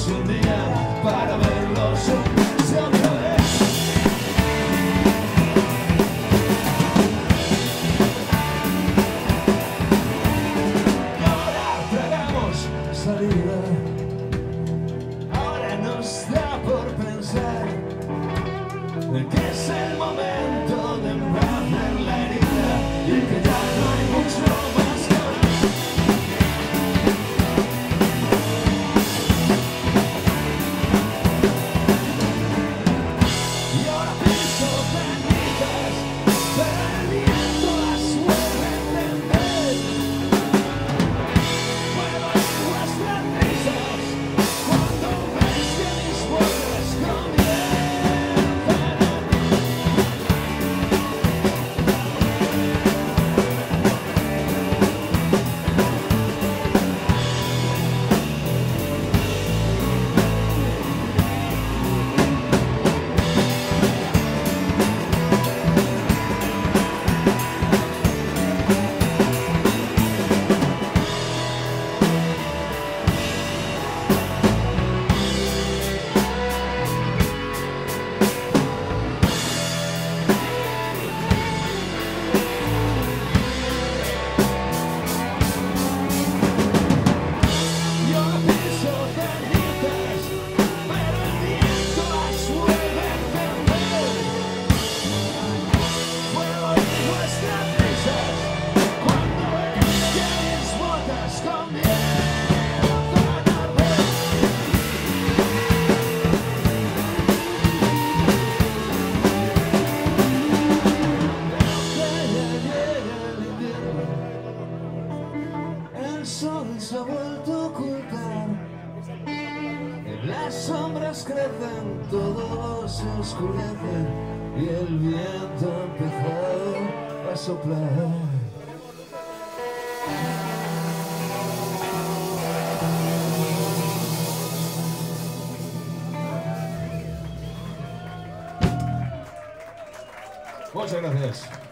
si un día para verlos unirse otra vez. Y ahora tragamos salida. Ahora nos da por pensar que es el momento de embarrar la herida y que ya no hay mucho más que hablar. Y ahora piso cenizas, pero el viento las vuelve a encender. Puedo oír vuestras risas cuando ves que mis botas comienzan. El sol se ha vuelto a ocultar, las sombras crecen, todo se oscurece y el viento ha empezado a soplar. Muchas gracias.